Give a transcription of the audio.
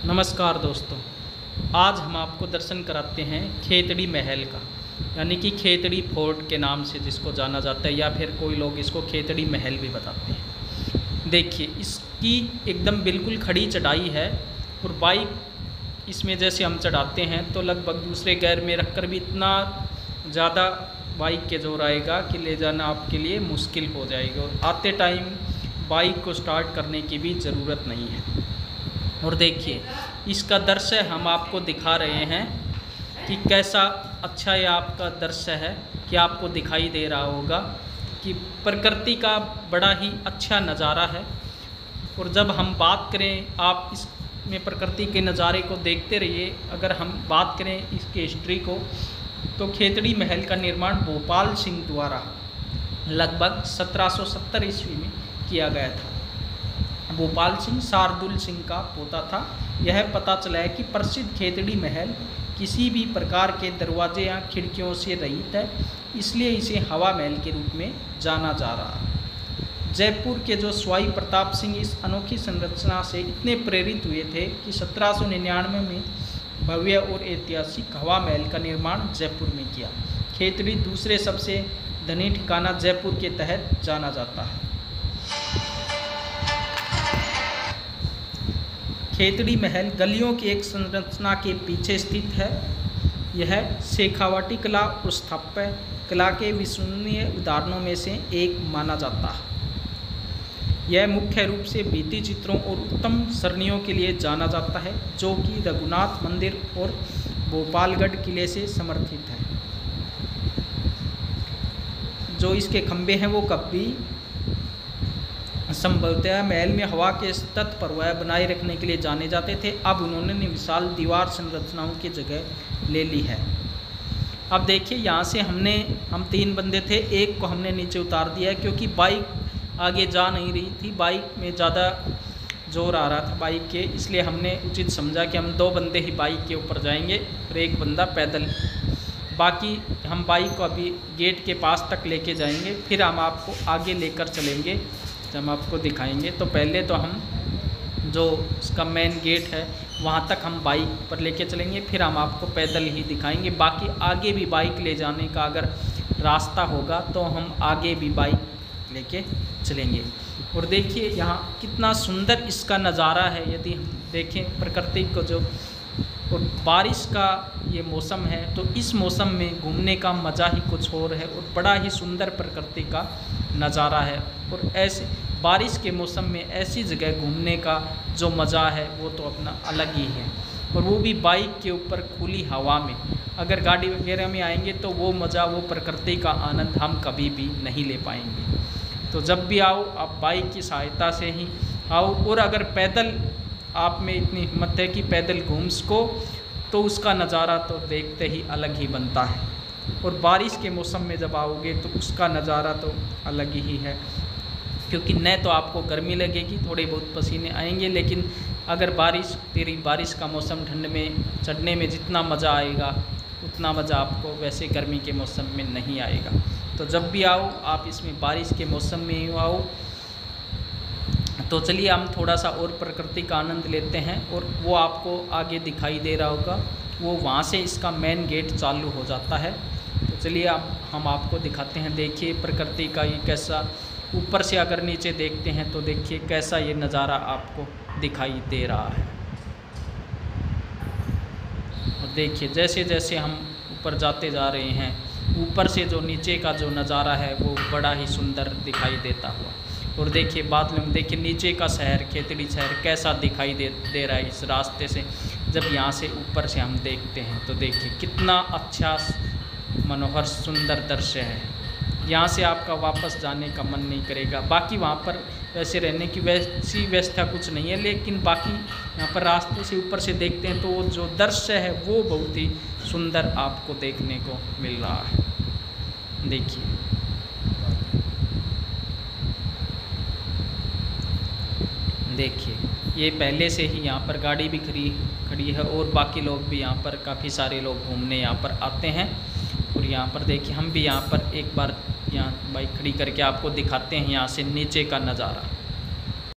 नमस्कार दोस्तों, आज हम आपको दर्शन कराते हैं खेतड़ी महल का, यानी कि खेतड़ी फोर्ट के नाम से जिसको जाना जाता है, या फिर कोई लोग इसको खेतड़ी महल भी बताते हैं। देखिए, इसकी एकदम बिल्कुल खड़ी चढ़ाई है और बाइक इसमें जैसे हम चढ़ाते हैं तो लगभग दूसरे गियर में रखकर भी इतना ज़्यादा बाइक के जोर आएगा कि ले जाना आपके लिए मुश्किल हो जाएगा, और आते टाइम बाइक को स्टार्ट करने की भी ज़रूरत नहीं है। और देखिए, इसका दृश्य हम आपको दिखा रहे हैं कि कैसा अच्छा ये आपका दृश्य है कि आपको दिखाई दे रहा होगा कि प्रकृति का बड़ा ही अच्छा नज़ारा है। और जब हम बात करें, आप इसमें प्रकृति के नज़ारे को देखते रहिए। अगर हम बात करें इसके हिस्ट्री को, तो खेतड़ी महल का निर्माण भोपाल सिंह द्वारा लगभग 1770 ईस्वी में किया गया था। भोपाल सिंह शार्दुल सिंह का पोता था। यह पता चला है कि प्रसिद्ध खेतड़ी महल किसी भी प्रकार के दरवाजे या खिड़कियों से रहित है, इसलिए इसे हवा महल के रूप में जाना जा रहा है। जयपुर के जो स्वाई प्रताप सिंह इस अनोखी संरचना से इतने प्रेरित हुए थे कि 1799 में भव्य और ऐतिहासिक हवा महल का निर्माण जयपुर में किया। खेतड़ी दूसरे सबसे धनी ठिकाना जयपुर के तहत जाना जाता है। खेतड़ी महल गलियों की एक संरचना के पीछे स्थित है। यह शेखावाटी कला और स्थापत्य कला के विश्वसनीय उदाहरणों में से एक माना जाता है। यह मुख्य रूप से भित्ति चित्रों और उत्तम सरणियों के लिए जाना जाता है, जो कि रघुनाथ मंदिर और भोपालगढ़ किले से समर्थित है। जो इसके खंभे हैं वो कभी संभवतः महल में हवा के सतत प्रवाह बनाए रखने के लिए जाने जाते थे। अब उन्होंने विशाल दीवार संरचनाओं की जगह ले ली है। अब देखिए, यहाँ से हम 3 बंदे थे, एक को हमने नीचे उतार दिया है क्योंकि बाइक आगे जा नहीं रही थी। बाइक में ज़्यादा जोर आ रहा था बाइक के, इसलिए हमने उचित समझा कि हम 2 बंदे ही बाइक के ऊपर जाएंगे और एक बंदा पैदल। बाकी हम बाइक को अभी गेट के पास तक लेके जाएंगे, फिर हम आपको आगे लेकर चलेंगे, हम आपको दिखाएंगे। तो पहले तो हम जो इसका मेन गेट है वहाँ तक हम बाइक पर लेके चलेंगे, फिर हम आपको पैदल ही दिखाएंगे। बाकी आगे भी बाइक ले जाने का अगर रास्ता होगा तो हम आगे भी बाइक लेके चलेंगे। और देखिए यहाँ कितना सुंदर इसका नज़ारा है। यदि हम देखें प्रकृति को, जो और बारिश का ये मौसम है, तो इस मौसम में घूमने का मज़ा ही कुछ और है और बड़ा ही सुंदर प्रकृति का नज़ारा है। और ऐसे बारिश के मौसम में ऐसी जगह घूमने का जो मज़ा है वो तो अपना अलग ही है, और वो भी बाइक के ऊपर खुली हवा में। अगर गाड़ी वगैरह में आएंगे तो वो मज़ा, वो प्रकृति का आनंद हम कभी भी नहीं ले पाएंगे। तो जब भी आओ आप बाइक की सहायता से ही आओ, और अगर पैदल आप में इतनी हिम्मत है कि पैदल घूम सको तो उसका नज़ारा तो देखते ही अलग ही बनता है। और बारिश के मौसम में जब आओगे तो उसका नज़ारा तो अलग ही है, क्योंकि न तो आपको गर्मी लगेगी, थोड़े बहुत पसीने आएंगे, लेकिन अगर बारिश का मौसम, ठंड में चढ़ने में जितना मज़ा आएगा उतना मज़ा आपको वैसे गर्मी के मौसम में नहीं आएगा। तो जब भी आओ आप इसमें बारिश के मौसम में ही आओ। तो चलिए हम थोड़ा सा और प्रकृति का आनंद लेते हैं, और वो आपको आगे दिखाई दे रहा होगा, वो वहाँ से इसका मेन गेट चालू हो जाता है। तो चलिए अब हम आपको दिखाते हैं। देखिए प्रकृति का ये कैसा, ऊपर से अगर नीचे देखते हैं तो देखिए कैसा ये नज़ारा आपको दिखाई दे रहा है। और देखिए जैसे जैसे हम ऊपर जाते जा रहे हैं, ऊपर से जो नीचे का जो नज़ारा है वो बड़ा ही सुंदर दिखाई देता हुआ। और देखिए बादलों में, देखिए नीचे का शहर, खेतड़ी शहर कैसा दिखाई दे रहा है इस रास्ते से। जब यहाँ से ऊपर से हम देखते हैं तो देखिए कितना अच्छा मनोहर सुंदर दृश्य है। यहाँ से आपका वापस जाने का मन नहीं करेगा। बाकी वहाँ पर वैसे रहने की वैसी व्यवस्था कुछ नहीं है, लेकिन बाकी यहाँ पर रास्ते से ऊपर से देखते हैं तो वो जो दृश्य है वो बहुत ही सुंदर आपको देखने को मिल रहा है। देखिए ये पहले से ही यहाँ पर गाड़ी भी खड़ी है, और बाकी लोग भी यहाँ पर, काफ़ी सारे लोग घूमने यहाँ पर आते हैं। और यहाँ पर देखिए हम भी यहाँ पर एक बार यहाँ बाइक खड़ी करके आपको दिखाते हैं यहाँ से नीचे का नज़ारा।